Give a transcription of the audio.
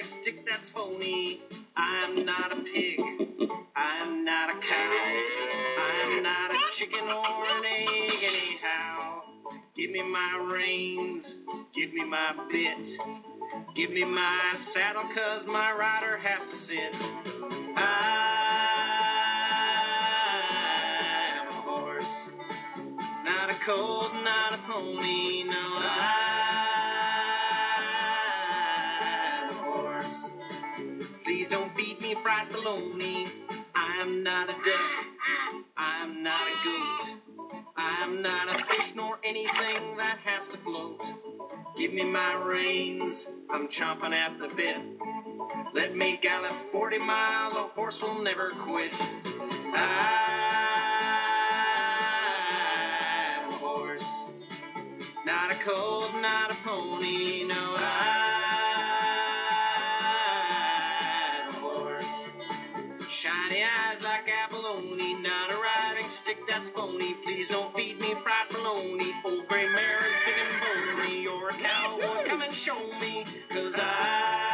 stick that's phony. I'm not a pig, I'm not a cow, I'm not a chicken or an egg anyhow. Give me my reins, give me my bit, give me my saddle, 'cause my rider has to sit. I'm a horse, not a colt, not a pony, no, I'm a horse. Please don't feed me fried bologna. I'm not a duck, I'm not a goat, I'm not a fish nor anything that has to float. Give me my reins, I'm chomping at the bit. Let me gallop 40 miles, a horse will never quit. I'm a horse, not a colt, not a pony, no, I'm a horse. Shiny eyes like abalone, not a riding stick that's phony. Please don't feed me fried bologna. Old gray mare is big and bony. You're a cowboy, come and show me, 'cause